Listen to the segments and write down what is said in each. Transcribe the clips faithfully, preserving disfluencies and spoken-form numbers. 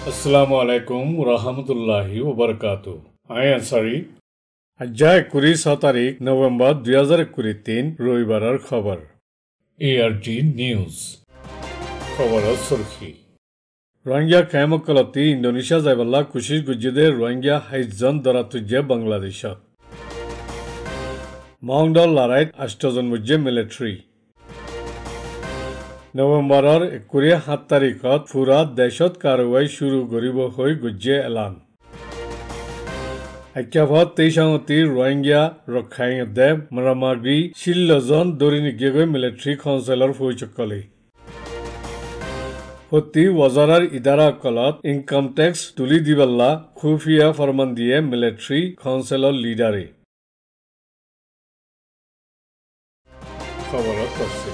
Assalamu alaikum rahmatullahi wa barakatuh. I am sorry. अज्जाय कुरी सौ तारीख नवंबर दुई हजार कुरी तीन रविवार खबर A R G News खबर सुर्खी रोहिंग्या कैमकलती इंडोनेशिया जायबल्ला कुशिश गुज्जिदे रोहिंग्या हाइजन दरातुज्जे बांग्लादेश माउंडल लाराइट अष्टजन मुज्जे मिलिट्री नवंबरर एकुरी सात तारीखत पुरा देशत कारवाई शुरू करिब হৈ गुज्जे एलान আক্যাভত তেইশাঙতি রোহিঙ্গা রক্ষাইঙদে মরামাগি ষোল্লজন দরিনিগেগৈ মিলিটারি কাউন্সিলৰ ফৈচকলি প্রতি ওয়াজারার ইদারা কলত ইনকাম ট্যাক্স তুলি দিবাল্লা খুফিয়া ফরমান দিয়ে মিলিটারি কাউন্সিলৰ লিডারে খবরত আছে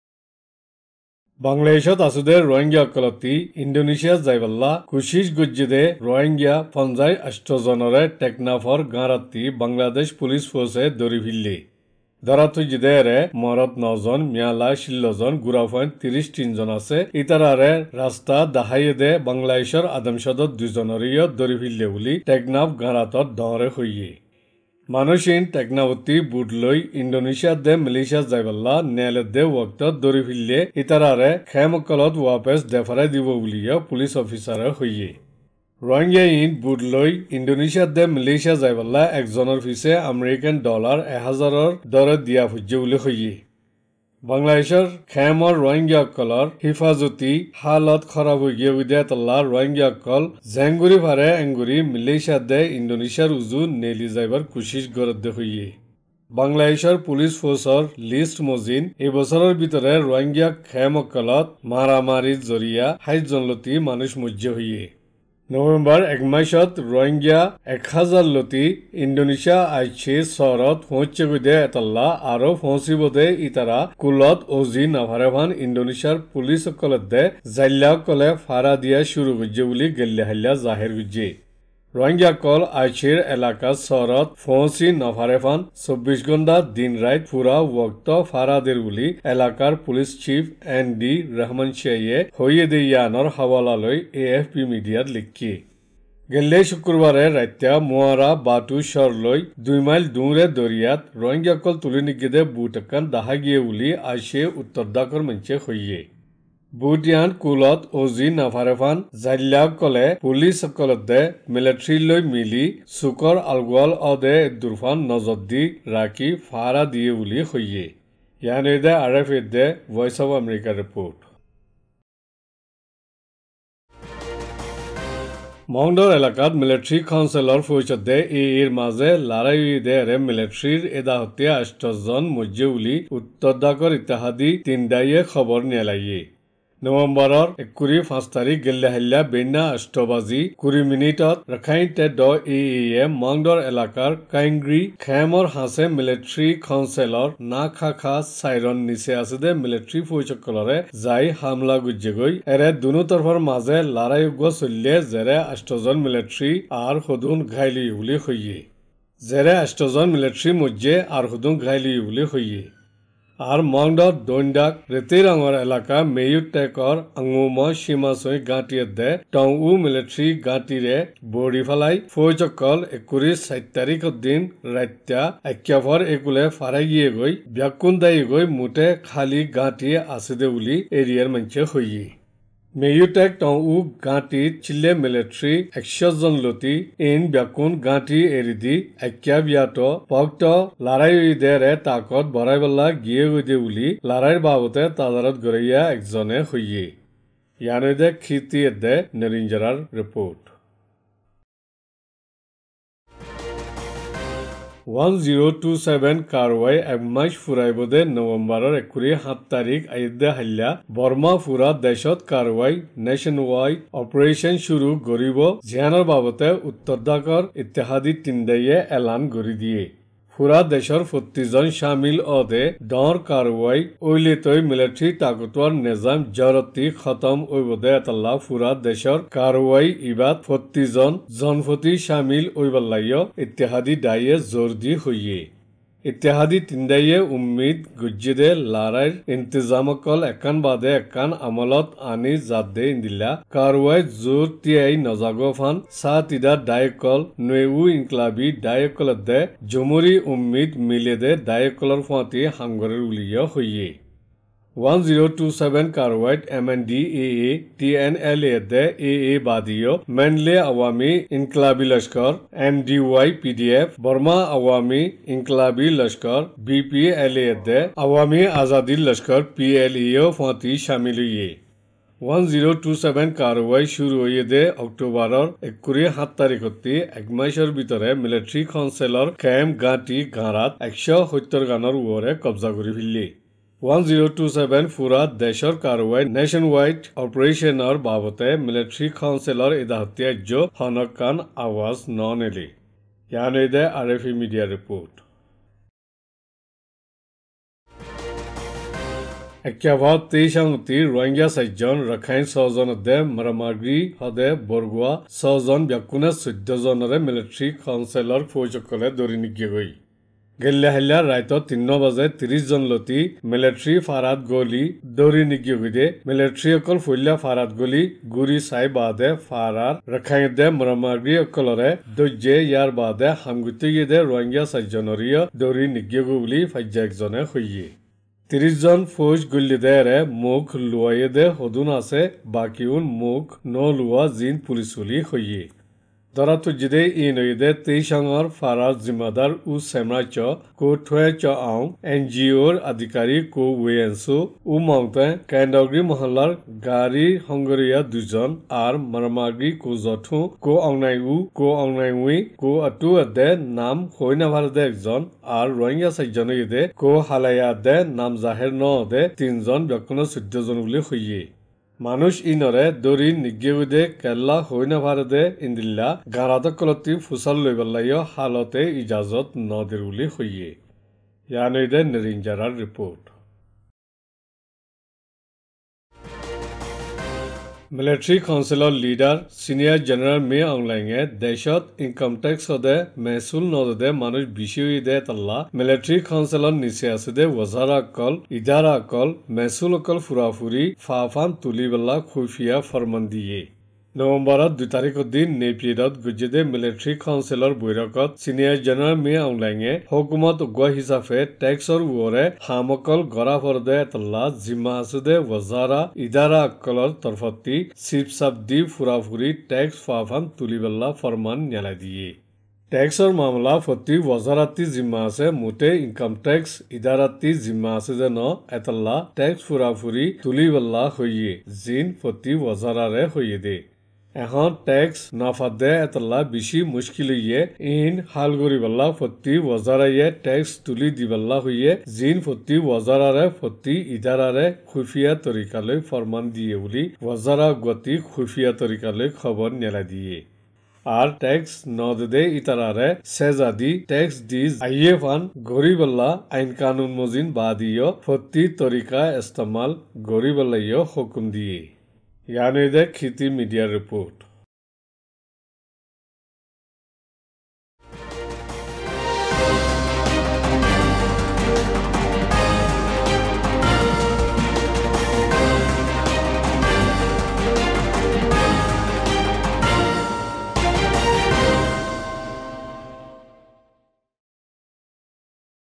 বাংলাদেশত আসুদে রোহিঙ্গা কলতি ইন্দোনেশিয়া যাইবাল্লা কুশিশ গুজ্জিদে রোহিঙ্গা পঞ্জাই আষ্টজনরে টেকনাফর গাঁরাতি বাংলাদেশ পুলিশ ফোর্সে দরি ভিল্লি ধরাতুজিদেরে মরত নজন মিয়ালা ষোল্লজন গুড়াফইন ত্রিশ তিনজন আছে ইতারারে রাস্তা দাহাইয়ে দে বাংলাদেশর আদমসদত দুজনরিয় দরি ভিল্লে বুলি টেকনাফ গাঁরাতত দরে হইয়ে মানুষিন টেকনাবতী বুটলৈ ইন্দোনেশিয়া দে মালয়েশিয়া যাইবাল্লা নেলে দে ওয়াক্তত দরি ফিল্লে ইতারারে খেমকলত ওয়াপেস দেফারাই দিব বুলিয়া পুলিশ অফিসারে হইয়ে রোহিঙ্গা ইন বুটলৈ ইন্দোনেশিয়া দে মালয়েশিয়া যাইবাল্লা একজনের পিছে আমেরিকান ডলার এক হাজারের দরে দিয়া ফুজ্জে বুলি হইয়ে বাংলাদেশের খেমর রোহিঙ্গা কলর হিফাজতি হালত খরাব হয়ে গিয়ে উদে তল্লা রোহিঙ্গা কল জেঙ্গুরি ভারে এঙ্গুরি মালয়েশিয়া দে ইন্দোনেশিয়ার উজু নেলি যাইবার কুশিশ গরদ্দে হইয়ে বাংলাদেশের পুলিশ ফোর্সর লিস্ট মজিন এই বছরের ভিতরে রোহিঙ্গা খেমকলত মারামারির জরিয়া হাইট জনলতি মানুষ মুজ্জে হইয়ে নভেম্বর এক মাসত রোহিঙ্গা এক হাজার লতি ইন্দোনেশিয়া আইছে শহরত পৌঁছে গদে এতল্লা আরো পৌঁছিবদে ইতারা কুলত ওজি নাভারেভান ইন্দোনেশিয়ার পুলিশ সকলত দে জাল্লা কলে ফারা দিয়া শুরু গুজ্জে বুলি গেল্লে হাল্লা জাহের গুজ্জে রোহিঙ্গা কল আইছের এলাকা শহরত পৌঁছি নাভারেভান চব্বিশ ঘন্টা দিন রাত পুরা ওক্ত ফারাদের বুলি এলাকার police chief N D Rahman শাহে হইয়ে দে ইয়ানর হাওয়ালালৈ এ এফ পি মিডিয়াত লিখি গেল্লে শুক্রবারে রাত্যা মোয়ারা বাটু শরলৈ দুই মাইল দূরে দরিয়াত রোহিঙ্গা কল তুলি নিগেদে বুটকান দাহা গিয়ে বুলি আইছে উত্তরদাকর মঞ্চে হইয়ে বুটিয়ান কুলত ওজি নাভারেফান জাল্লা কলে পুলিশ সকলতে মিলিটারি লৈ মিলি সুকর আলগোয়াল অদে দুরফান নজরদি রাখি ফারা দিয়ে বুলি হইয়ে ইয়ানে দে আর এফ দে ভয়েস অফ আমেরিকা রিপোর্ট মংডর এলাকাত মিলিটারি কাউন্সিলৰ ফৌজতে এর মাঝে লড়াই দে মিলিটারির এদাহতে আষ্টজন মজ্জে বুলি উত্তরদাকর ইত্যাদি তিনদাইয়ে খবর নেলাইয়ে নভেম্বরর একুরি পাঁচ তারিখ গেল্লে হাল্লা বেন্না আষ্টবাজি কুড়ি মিনিটত রাখাইতে ড এ এ মংডর এলাকার কাইংগ্রি খেমর হাসে মিলিটারি কাউন্সিলৰ না খা খা সাইরন নিচে আছে দে মিলিটারি ফৌজসকলরে যাই হামলা গুজ্জে গই এরে দুনো তরফর মাঝে লড়াই উগ্র চলিয়ে জেরে আষ্টজন মিলিটারি আর সদুন ঘাইলি বুলি হইয়ে জেরে আষ্টজন মিলিটারি মজ্জে আর সদুন ঘাইলি বুলি হইয়ে আর মংডর দৈন্ডাক রেতিরাঙর এলাকা মেয়ুর টেকর আঙুম সীমাচই গাঁটিয়ে দে টং উ মিলিটারি গাঁটিরে বড়ি ফেলাই ফৌজকল একুরি সাত তারিখর দিন রাত্যা আক্যাভর একুলে ফারাই গিয়ে গই ব্যাকুন দায়ী গই মুটে খালি গাঁটি আছে দে বুলি এরিয়ার মঞ্চে হইয়ে মেয়ুটেক টং উ গাঁটি চিলে মিলিটারি একশো জন লতি ইন ব্যাকুন গাঁটি এরি দি আক্যা বিয়াত পক্ত লড়াই দেরে তাকত বড়াইবল্লা গিয়ে গদে বুলি লড়াইর বাবতে তাজারত গড়াইয়া একজনে হইয়ে ইয়ানে দে খিতি দে নরিঞ্জরার report one zero two seven কারওয়াই এক মাস ফুরাইবদে নভেম্বরের একুরি সাত তারিখ আইদে হাল্লা বর্মা ফুরা দেশত কারওয়াই নেশন ওয়াইড অপারেশন শুরু করিব জিয়ানোর বাবতে উত্তরদাকর ইত্যাদি তিনদাইয়ে এলান করে দিয়ে ফুরা দেশর প্রতিজন শামিল অদে ডর কারওয়াই ওইলেতই মিলিটারি তাকতোয়ার নিজাম জরতি খতম ওইবদে এতল্লা ফুরা দেশর কারওয়াই ইবাদ প্রতিজন জনপতি শামিল ওইবাল্লাইয় ইত্যাদি দায়ে জোর দি হইয়ে इत्तेहादी तिंदाइये उम्मीद गुज्जिदे लाराइर इंतजामकल एकान बादे एकान अमलत आनी जादे इंदिल्ला कारवाई जोर तियाई नजागोफान सातिदा दायकल नुएवु इंक्लाबी दायकलदे जमुरी उम्मीद मिलेदे दायकलर फुआती हांगरेर उलिया होइये one zero two seven कारवाइट M N D A A T N L A दे A A बादियो मैनले अवामी इंकलाबी लश्कर M D Y P D F Burma अवामी इंकलाबी लश्कर B P L A दे अवामी आजादी लश्कर P L A फुआती शामिल हुए one zero two seven कारवाई शुरू हुए दे अक्टूबरर एकुरी सात तारिखती एक मासर भितरे मिलिटारी काउन्सिलर कैम्प गाटी गारात एक सौ सत्तर गानर उरे कब्जा करि फिरले one zero two seven पुरा देशर कारवाई नेशन वाइड ऑपरेशनर बाबते मिलिटारी काउन्सिलर इदाहत्याज्य हनकान आवाज ननेले यानी दे R F E media report एक्यावाद तेईसांगती रोहिंग्या साइजन रखाइन सहजन दे मरामागी हदे बरगुआ सहजन ब्याकुने चौदह जनरे मिलिटारी काउन्सिलर फौजकले दरी निगे गई गेल्ला हेल्ला राइतो तीन बजे तीस जन लती मिलिटारी फारात गोली दौरी निगी हुई मिलिटारी अकल फुल्ला फारात गोली गुरी साई बादे फारार रखाई दे मरमागी अकलरे दज्जे यार बादे हमगुती दे रोहिंग्या साइजनरिया दौरी निगी गुली फज्जा एकजने हुई तीस जन फौज गुल्ली देरे मुख लुआये दे हदुन आसे बाकिउन मुख न लुआ जिन पुलिसुली हुई दरा तुजिदे इनोइदे तेईसांगर फारार जिम्मेदार उ सेमराच को ठोए च आउ एनजीओर अधिकारी को वेएनसो उ माउंटे कैंडगरी मोहल्लार गारी हंगरिया दुजन आर मरमागी को जठु को आंगनाइउ को आंगनाइउइ को अटु अदे नाम होइना भारदे एकजन आर रोहिंग्या साइजनइदे को हालाया दे नाम जाहिर न दे तीन जन ब्याकुन चौदह जन उली हुइये मानुष इनरे दरी निगेउदे केल्ला होइना भारदे इंदिल्ला गारादकलती फुसल लैबल्लायो हालते इजाजत नदिरुली हुइये यानी दे निरिंजारार report military councillor leader senior general मे आंगलाइंगे देशत इनकम टैक्स हदे महसूल नदे मानुष बिशिउई दे तल्ला मिलिटारी काउन्सिलर निसे आसदे वजारा अकल इदारा अकल महसूल अकल फुराफुरी फाफान तुलिबल्ला खुफिया फरमान दिए नवंबर दो तारीख दिन नेपियत गुजिदे मिलिटारी काउन्सिलर बैरकत सिनियर जनरल मे आंगलाइंगे हुकुमत उगवा हिसाबे टैक्सर उरे हामकल गरा फरदे तल्ला जिम्मा आसदे वजारा इदारा अकलर तरफती सिप साबदी फुराफुरी टैक्स फाफान तुलिबल्ला फरमान न्याला दिए टैक्सर मामला फती वजाराती जिम्मा से मुटे इनकम टैक्स इदाराती जिम्मा से न एतल्ला टैक्स फुराफुरी तुलिबल्ला हुइये जिन फती वजारारे हुइये दे এখন ট্যাক্স নাফাদে এতলা বেশি মুশকিল হইয়ে ইন হালগরিবাল্লা ফতি ওয়াজারাইয়ে ট্যাক্স তুলি দিবাল্লা হইয়ে জিন ফতি ওয়াজারারে ফতি ইদারারে খুফিয়া তরিকালৈ ফরমান দিয়ে বলি ওয়াজারা গতি খুফিয়া তরিকালৈ খবর নেলা দিয়ে আর ট্যাক্স নদে ইতারারে সেজাদি ট্যাক্স দিজ আইয়ে ফান গরিবাল্লা আইন কানুন মজিন বাদিও ফতি তরিকা ইস্তেমাল গরিবাল্লাইও হুকুম দিয়ে यानी दे खेती मीडिया रिपोर्ट